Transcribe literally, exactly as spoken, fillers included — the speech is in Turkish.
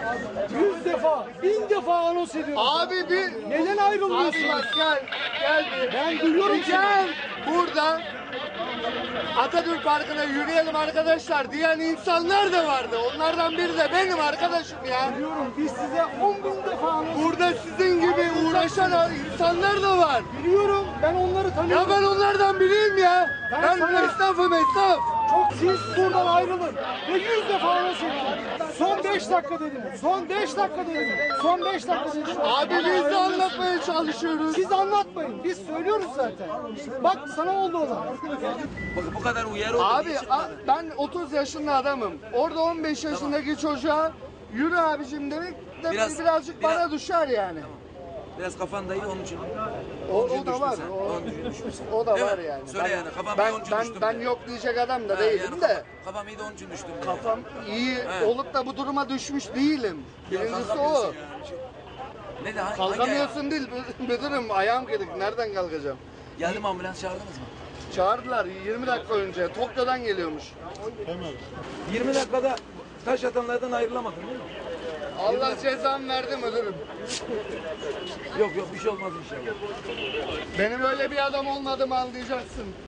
Yüz defa, bin defa anons ediyorum. Abi bir... Neden Abi ayrılmıyorsunuz? bak gel. Gel bir. Ben duyuyorum Bir gel. Burada Atatürk Parkı'na yürüyelim arkadaşlar diyen insanlar da vardı. Onlardan biri de benim arkadaşım ya. Biliyorum, biz size on bin defa anons Burada sizin gibi uğraşan insanlar da var. Biliyorum, ben onları Ya tanıyorum. ben onlardan biriyim ya. Ben Ben sana- esnafım esnaf. Çok siz buradan ayrılın. Ve yüz defa anons ettim. Son beş dakika dedim. Son beş dakika dedim. Son beş dakika dedim. Abi biz de anlatmaya çalışıyoruz. Siz anlatmayın. Biz söylüyoruz zaten. Bak sana oldu olan. Bak bu kadar uyarı oldu. Abi niye a- çıkmadı? ben otuz yaşında adamım. Orada on beş yaşındaki çocuğa yürü abicim demek de Biraz- birazcık biraz- bana düşer yani. Biraz kafan dayı onun için. O, Onun için o da düştün var. sen. O, Onun için düştün. o da Değil var mi? yani. Söyle ben, yani, kafam ben, iyi onun için ben, düştüm ben diye. yok diyecek adam da Ha, değilim yani de. Kafam, kafam iyi de onun için düştüm. diye. Kafam iyi He. olup da bu duruma düşmüş değilim. Ya Birincisi o. kalkamıyorsun yani. Ne de hangi, hangi ayağı? Kalkamıyorsun değil müdürüm, ayağım kırık. Nereden kalkacağım? Geldi mi ambulans çağırdınız mı? Çağırdılar yirmi dakika önce. Tokyo'dan geliyormuş. yirmi dakikada taş atanlardan ayrılamadın değil mi? Allah cezam verdi müdürüm. Yok yok bir şey olmaz inşallah. Benim öyle bir adam olmadığımı anlayacaksın.